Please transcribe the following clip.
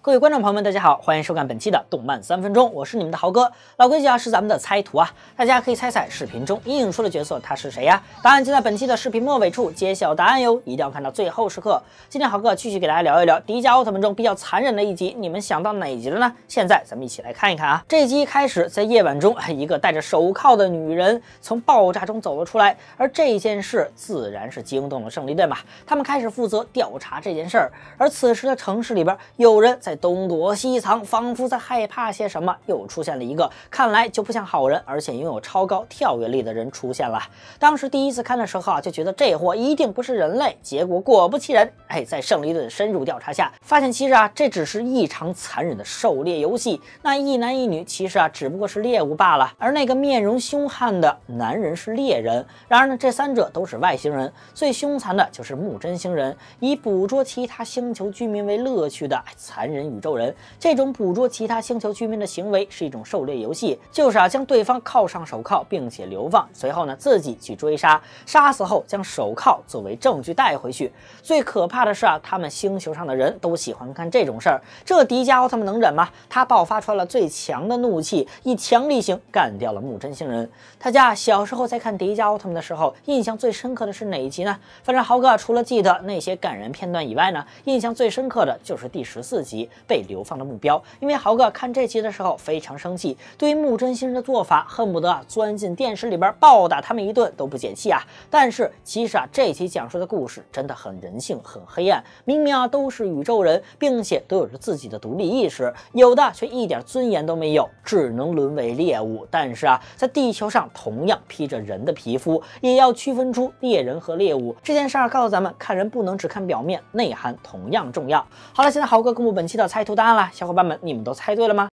各位观众朋友们，大家好，欢迎收看本期的动漫3分钟，我是你们的豪哥。老规矩啊，是咱们的猜图啊，大家可以猜猜视频中映出的角色他是谁呀？答案就在本期的视频末尾处揭晓答案哟，一定要看到最后时刻。今天豪哥继续给大家聊一聊迪迦奥特曼中比较残忍的一集，你们想到哪一集了呢？现在咱们一起来看一看啊。这一集一开始，在夜晚中，一个戴着手铐的女人从爆炸中走了出来，而这件事自然是惊动了胜利队嘛，他们开始负责调查这件事儿。而此时的城市里边，有人在东躲西藏，仿佛在害怕些什么。又出现了一个看来就不像好人，而且拥有超高跳跃力的人出现了。当时第一次看的时候啊，就觉得这货一定不是人类。结果果不其然，在胜利队的深入调查下，发现其实啊，这只是一场残忍的狩猎游戏。那一男一女其实啊，只不过是猎物罢了。而那个面容凶悍的男人是猎人。然而呢，这三者都是外星人。最凶残的就是木真星人，以捕捉其他星球居民为乐趣的残忍宇宙人。这种捕捉其他星球居民的行为是一种狩猎游戏，就是啊，将对方铐上手铐，并且流放，随后呢自己去追杀，杀死后将手铐作为证据带回去。最可怕的是啊，他们星球上的人都喜欢干这种事儿。这迪迦奥特曼能忍吗？他爆发出了最强的怒气，以强力型干掉了木真星人。大家小时候在看迪迦奥特曼的时候，印象最深刻的是哪一集呢？反正豪哥除了记得那些感人片段以外呢，印象最深刻的就是第14集被流放的目标。因为豪哥看这集的时候非常生气，对于木真星人的做法恨不得钻进电视里边暴打他们一顿都不解气啊。但是其实啊，这集讲述的故事真的很人性，很黑暗。明明啊都是宇宙人，并且都有着自己的独立意识，有的却一点尊严都没有，只能沦为猎物。但是啊，在地球上同样披着人的皮肤，也要区分出猎人和猎物。这件事儿告诉咱们，看人不能只看表面，内涵同样重要。好了，现在豪哥公布本期的猜图答案了，小伙伴们，你们都猜对了吗？